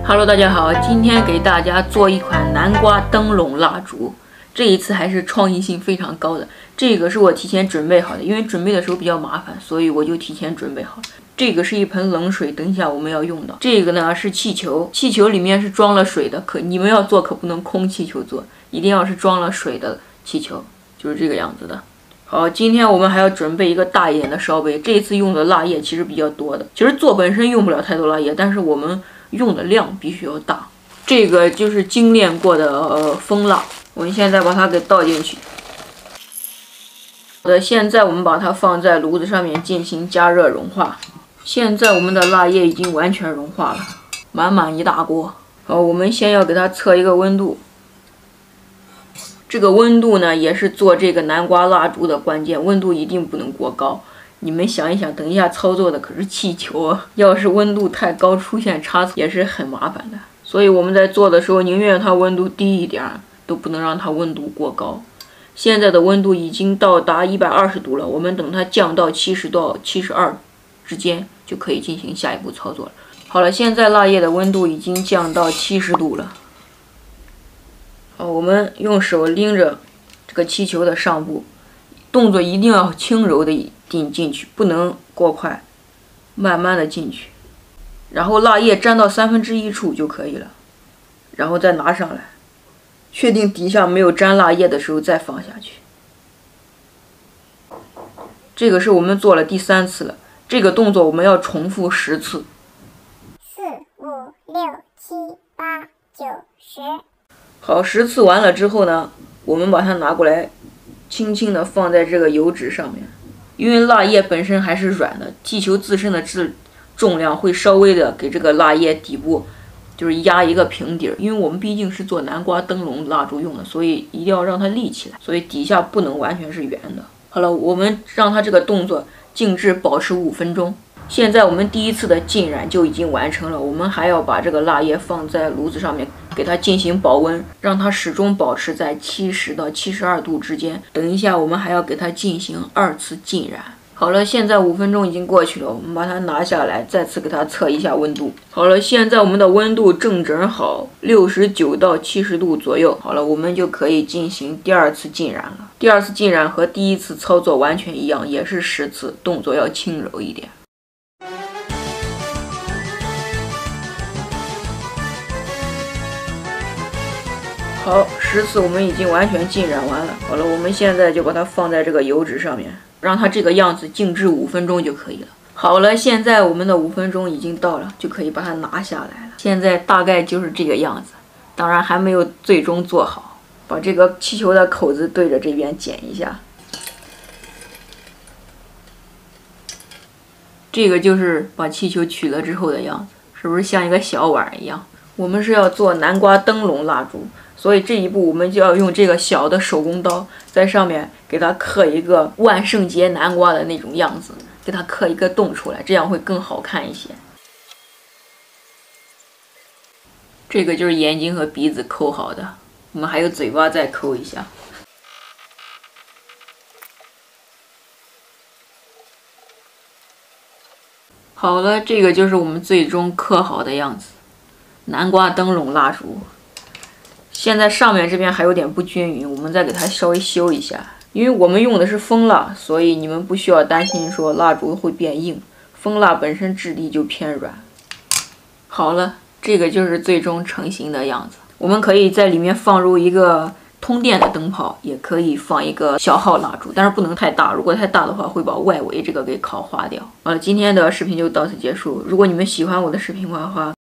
Hello， 大家好，今天给大家做一款南瓜灯笼蜡烛，这一次还是创意性非常高的。这个是我提前准备好的，因为准备的时候比较麻烦，所以我就提前准备好了。这个是一盆冷水，等一下我们要用到。这个呢是气球，气球里面是装了水的，你们要做可不能空气球做，一定要是装了水的气球，就是这个样子的。好，今天我们还要准备一个大一点的烧杯，这一次用的蜡液其实比较多的，其实做本身用不了太多蜡液，但是我们用的量必须要大。这个就是精炼过的蜂蜡，我们现在把它给倒进去。好的，现在我们把它放在炉子上面进行加热融化。现在我们的蜡液已经完全融化了，满满一大锅。好，我们先要给它测一个温度。这个温度呢，也是做这个南瓜蜡烛的关键，温度一定不能过高。你们想一想，等一下操作的可是气球啊，要是温度太高，出现差错也是很麻烦的。所以我们在做的时候，宁愿它温度低一点，都不能让它温度过高。现在的温度已经到达120度了，我们等它降到70到72之间，就可以进行下一步操作了。好了，现在蜡液的温度已经降到70度了。好，我们用手拎着这个气球的上部，动作一定要轻柔的进去，不能过快，慢慢的进去，然后蜡液沾到1/3处就可以了，然后再拿上来，确定底下没有沾蜡液的时候再放下去。这个是我们做了第3次了，这个动作我们要重复10次。 4、5、6、7、8、9、10。 好，10次完了之后呢，我们把它拿过来，轻轻的放在这个油纸上面。因为蜡液本身还是软的，气球自身的重量会稍微的给这个蜡液底部就是压一个平底儿。因为我们毕竟是做南瓜灯笼蜡烛用的，所以一定要让它立起来，所以底下不能完全是圆的。好了，我们让它这个动作静置保持5分钟。现在我们第1次的浸染就已经完成了，我们还要把这个蜡液放在炉子上面，给它进行保温，让它始终保持在70到72度之间。等一下我们还要给它进行2次浸染。好了，现在5分钟已经过去了，我们把它拿下来，再次给它测一下温度。好了，现在我们的温度正好69到70度左右。好了，我们就可以进行第2次浸染了。第2次浸染和第1次操作完全一样，也是10次，动作要轻柔一点。好，10次我们已经完全浸染完了。好了，我们现在就把它放在这个油纸上面，让它这个样子静置5分钟就可以了。好了，现在我们的5分钟已经到了，就可以把它拿下来了。现在大概就是这个样子，当然还没有最终做好。把这个气球的口子对着这边剪一下。这个就是把气球取了之后的样子，是不是像一个小碗一样？我们是要做南瓜灯笼蜡烛，所以这一步我们就要用这个小的手工刀，在上面给它刻一个万圣节南瓜的那种样子，给它刻一个洞出来，这样会更好看一些。这个就是眼睛和鼻子抠好的，我们还有嘴巴再抠一下。好了，这个就是我们最终刻好的样子，南瓜灯笼蜡烛。现在上面这边还有点不均匀，我们再给它稍微修一下。因为我们用的是蜂蜡，所以你们不需要担心说蜡烛会变硬，蜂蜡本身质地就偏软。好了，这个就是最终成型的样子。我们可以在里面放入一个通电的灯泡，也可以放一个小号蜡烛，但是不能太大，如果太大的话会把外围这个给烤化掉。好了，今天的视频就到此结束。如果你们喜欢我的视频的话，